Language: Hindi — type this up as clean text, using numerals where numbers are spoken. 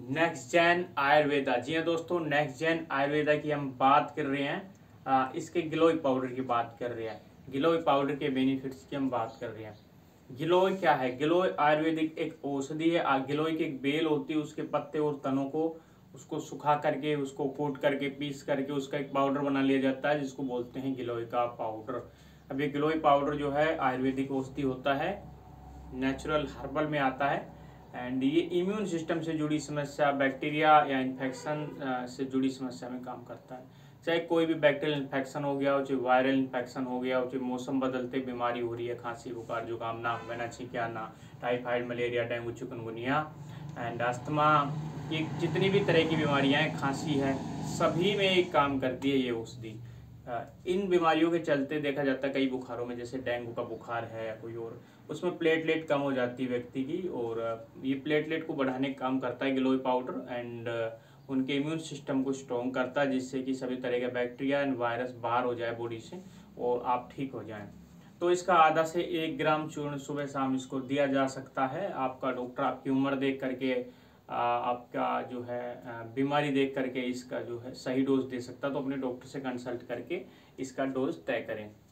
Next gen Ayurveda. जी हाँ दोस्तों, नेक्स्ट जेन आयुर्वेदा की हम बात कर रहे हैं। इसके गिलोय पाउडर की बात कर रहे हैं। गिलोय पाउडर के बेनिफिट्स की हम बात कर रहे हैं। गिलोय क्या है? गिलोय आयुर्वेदिक एक औषधि है। गिलोय की एक बेल होती है, उसके पत्ते और तनों को उसको सुखा करके, उसको कूट करके, पीस करके उसका एक पाउडर बना लिया जाता है, जिसको बोलते हैं गिलोय का पाउडर। अब ये गिलोय पाउडर जो है आयुर्वेदिक औषधि होता है, नेचुरल हर्बल में आता है। एंड ये इम्यून सिस्टम से जुड़ी समस्या, बैक्टीरिया या इन्फेक्शन से जुड़ी समस्या में काम करता है। चाहे कोई भी बैक्टीरियल इन्फेक्शन हो गया हो, चाहे वायरल इन्फेक्शन हो गया हो, चाहे मौसम बदलते बीमारी हो रही है, खांसी बुखार जुकाम, नाक बहना छिंकियाना, typhoid malaria dengue chikungunya and asthma, ये जितनी भी तरह की बीमारियां हैं, खांसी है, सभी में एक काम करती है ये औषधि। इन बीमारियों के चलते देखा जाता है कई बुखारों में, जैसे डेंगू का बुखार है या कोई और, उसमें प्लेटलेट कम हो जाती है व्यक्ति की, और ये प्लेटलेट को बढ़ाने का काम करता है गिलोय पाउडर। एंड उनके इम्यून सिस्टम को स्ट्रॉन्ग करता है, जिससे कि सभी तरह के बैक्टीरिया एंड वायरस बाहर हो जाए बॉडी से और आप ठीक हो जाएं। तो इसका आधा से 1 ग्राम चूर्ण सुबह शाम इसको दिया जा सकता है। आपका डॉक्टर आपकी उम्र देख करके, आपका जो है बीमारी देख करके इसका जो है सही डोज दे सकता है। तो अपने डॉक्टर से कंसल्ट करके इसका डोज तय करें।